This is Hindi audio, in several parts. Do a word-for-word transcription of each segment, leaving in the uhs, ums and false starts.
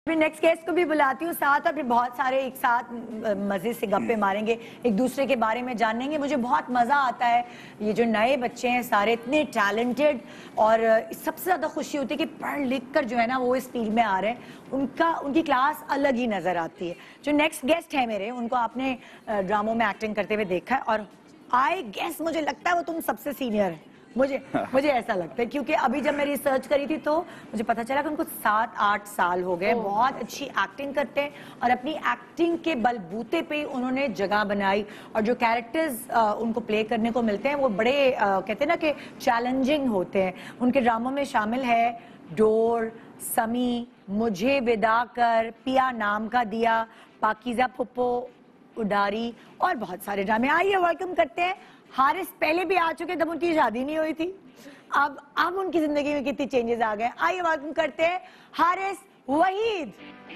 फिर नेक्स्ट गेस्ट को भी बुलाती हूँ साथ और फिर बहुत सारे एक साथ मजे से गप्पे मारेंगे, एक दूसरे के बारे में जानेंगे। मुझे बहुत मजा आता है, ये जो नए बच्चे हैं सारे इतने टैलेंटेड, और सबसे ज्यादा खुशी होती है कि पढ़ लिख कर जो है ना वो इस फील्ड में आ रहे हैं, उनका उनकी क्लास अलग ही नजर आती है। जो नेक्स्ट गेस्ट है मेरे, उनको आपने ड्रामों में एक्टिंग करते हुए देखा है और आई गेस मुझे लगता है वो तुम सबसे सीनियर है, मुझे मुझे ऐसा लगता है, क्योंकि अभी जब मैं रिसर्च करी थी तो मुझे पता चला कि उनको सात आठ साल हो गए, बहुत अच्छी एक्टिंग करते हैं और अपनी एक्टिंग के बलबूते पे उन्होंने जगह बनाई और जो कैरेक्टर्स उनको प्ले करने को मिलते हैं वो बड़े आ, कहते हैं ना कि चैलेंजिंग होते हैं। उनके ड्रामों में शामिल है डोर, समी, मुझे विदा कर, पिया नाम का दिया, पाकीज़ा फुप्पो, उडारी और बहुत सारे ड्रामे। आइए वेलकम करते हैं हारिस। पहले भी आ चुके जब उनकी शादी नहीं हुई थी, अब अब उनकी जिंदगी में कितनी चेंजेस आ गए। आइए वेलकम करते हैं हारिस वहीद।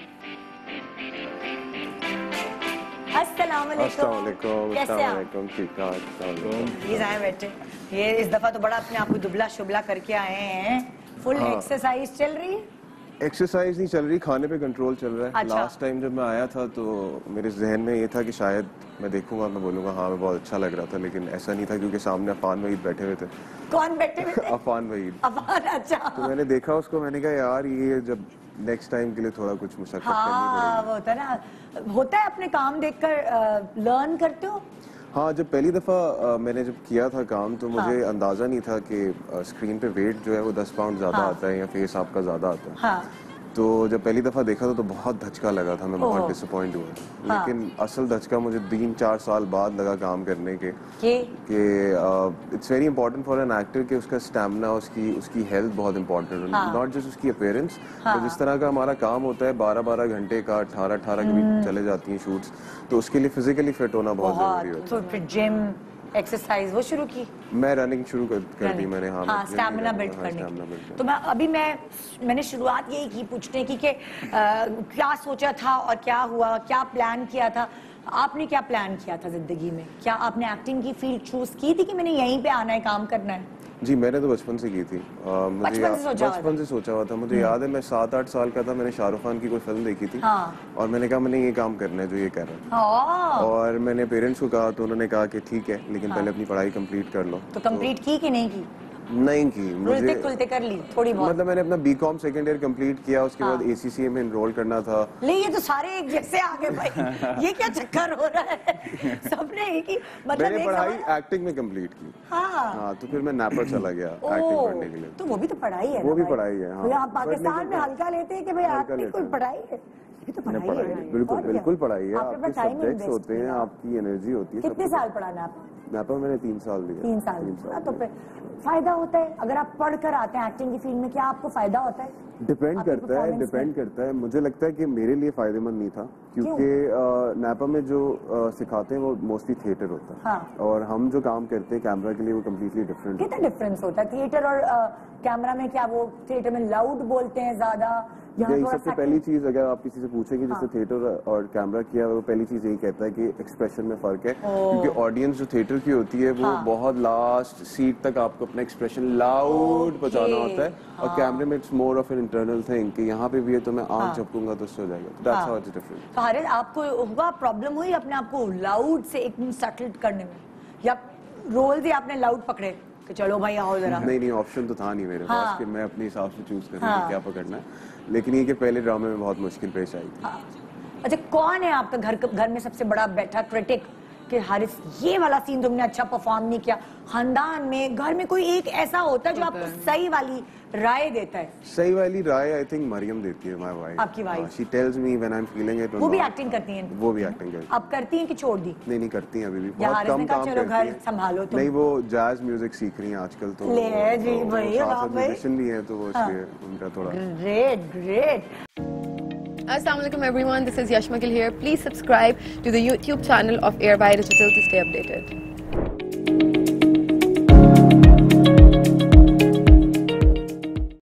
अस्सलाम वालेकुम, कैसे आप? ठीक ठाक। प्लीज आए बैठे। ये इस दफा तो बड़ा अपने आप को दुबला शुबला करके आए हैं। फुल एक्सरसाइज चल रही है? एक्सरसाइज नहीं चल रही, खाने पे कंट्रोल चल रहा है। अच्छा। लास्ट टाइम जब मैं आया था तो मेरे जहन में ये था कि शायद मैं देखूंगा, मैं बोलूंगा हाँ मैं बहुत अच्छा लग रहा था, लेकिन ऐसा नहीं था क्योंकि सामने अफान वहीद बैठे हुए थे। कौन बैठे हुए थे? अफान वहीद। अफान, अच्छा। तो मैंने देखा उसको, मैंने कहा यार ये जब नेक्स्ट टाइम के लिए थोड़ा कुछ मुशक्कत हाँ, करनी पड़ेगी। वो होता है ना, होता है अपने काम देखकर लर्न करते हो। हाँ, जब पहली दफ़ा मैंने जब किया था काम तो मुझे हाँ। अंदाज़ा नहीं था कि स्क्रीन पे वेट जो है वो दस पाउंड ज़्यादा हाँ। आता है या फेस आपका ज़्यादा आता है। हाँ। तो जब पहली दफ़ा देखा था तो बहुत धचका लगा था, मैं बहुत डिसअपॉइंट हुआ था। हाँ। लेकिन असल धचका मुझे तीन चार साल बाद लगा काम करने के कि it's very important for an actor कि उसका स्टैमिना, उसकी उसकी हेल्थ बहुत इंपॉर्टेंट है, नॉट जस्ट उसकी अपीयरेंस। तो जिस तरह का हमारा काम होता है बारह बारह घंटे का, अठारह अठारह के भी चले जाती हैं शूट्स, तो उसके लिए फिजिकली फिट होना बहुत जरूरी होता है। तो फिर जिम एक्सरसाइज वो शुरू की? मैं रनिंग शुरू कर, कर दी मैंने। हाँ, हाँ, स्टैमिना बिल्ड करने की। तो मैं अभी मैं मैंने शुरुआत यही की पूछने की कि क्या सोचा था और क्या हुआ, क्या प्लान किया था आपने? क्या प्लान किया था जिंदगी में? क्या आपने एक्टिंग की फील्ड चूज की थी कि मैंने यहीं पे आना है, काम करना है? जी, मैंने तो बचपन से की थी। आ, मुझे बचपन से सोचा बचपन से सोचा हुआ था। मुझे याद है मैं सात आठ साल का था, मैंने शाहरुख खान की कोई फिल्म देखी थी। हाँ। और मैंने कहा मैंने ये काम करना है जो ये कह रहा है। हाँ। और मैंने पेरेंट्स को कहा तो उन्होंने कहा कि ठीक है, लेकिन हाँ। पहले अपनी पढ़ाई कंप्लीट कर लो। तो कंप्लीट की कि नहीं की? नहीं की। मुझे खुलते कर ली थोड़ी बहुत। मतलब मैंने अपना बीकॉम सेकंड ईयर कंप्लीट किया, उसके हाँ। बाद एसीसीए में एनरोल करना था। ले ये तो सारे एक जैसे आ गए भाई। ये क्या चक्कर हो रहा है? सबने एक ही मतलब मैंने पढ़ाई एक्टिंग में कंप्लीट की। हाँ। हाँ, तो फिर मैं नापर चला गया एक्टिंग पढ़ने के लिए। तो वो भी तो पढ़ाई है, वो भी पढ़ाई है। हाँ, आप पाकिस्तान में हल्का लेते हैं कि भाई एक्टिंग कोई पढ़ाई है? तो पढ़ाई है, बिल्कुल बिल्कुल पढ़ाई है। आपके सब्जेक्ट्स होते हैं, आपकी एनर्जी होती है। कितने साल पढ़ा ना आप? नापा मैंने तीन साल दिया। तीन साल, तीन साल तो फिर फायदा होता है अगर आप पढ़ कर आते हैं एक्टिंग की फील्ड में, क्या आपको फायदा होता है? डिपेंड करता है, डिपेंड करता है। मुझे लगता है कि मेरे लिए फायदेमंद नहीं था, क्योंकि नापा में जो आ, सिखाते हैं वो मोस्टली थिएटर होता है। हाँ। और हम जो काम करते हैं कैमरा के लिए वो कम्प्लीटली डिफरेंट। कितना डिफरेंस होता है थिएटर और कैमरा में? क्या वो थिएटर में लाउड बोलते हैं ज्यादा? यही सबसे पहली चीज अगर आप किसी से पूछेंगे जिससे थिएटर और कैमरा किया, वो पहली चीज यही कहता है कि एक्सप्रेशन में फर्क है, क्योंकि ऑडियंस जो थिएटर की होती है वो बहुत लास्ट सीट तक आपको अपना एक्सप्रेशन लाउड पहुंचाना होता है, और कैमरे में it's more of an internal thing कि यहाँ पे भी है तो मैं आंख झपकूंगा तो उससे हो जाएगा। That's how it's different. तो हारिस, आपको हुआ प्रॉब्लम हुई अपने आप को लाउड से एकदम सेटल करने में, या रोल भी आपने लाउड पकड़े कि चलो भाई आओ जरा? नहीं नहीं, ऑप्शन तो था नहीं मेरे हाँ। पास कि मैं अपने हिसाब से चूज करूँ हाँ। क्या पकड़ना है, लेकिन ये कि पहले ड्रामे में बहुत मुश्किल पेश आई थी। हाँ। अच्छा, कौन है आपका घर घर में सबसे बड़ा बैठा क्रिटिक कि हारिस ये वाला सीन तुमने अच्छा परफॉर्म नहीं किया? खानदान में, घर में कोई एक ऐसा होता है जो आपको सही वाली राय देता है? सही वाली राय आई थिंक मरियम देती है, माय वाइफ। आपकी wife? She tells me when I am feeling it. वो भी एक्टिंग करती हैं? वो भी एक्टिंग करती हैं। अब करती हैं कि छोड़ दी? नहीं नहीं, करती हैं अभी भी, बहुत कम काम करती हैं। घर संभालो तुम। नहीं, वो जैज म्यूजिक सीख रही हैं आजकल, तो ले जी भाई, आप म्यूजिशियन भी है तो वो इसलिए उनका थोड़ा। Great great. Assalamualaikum everyone, this is Yashma Gill here. Please subscribe to the YouTube channel of Airby Digital to stay updated.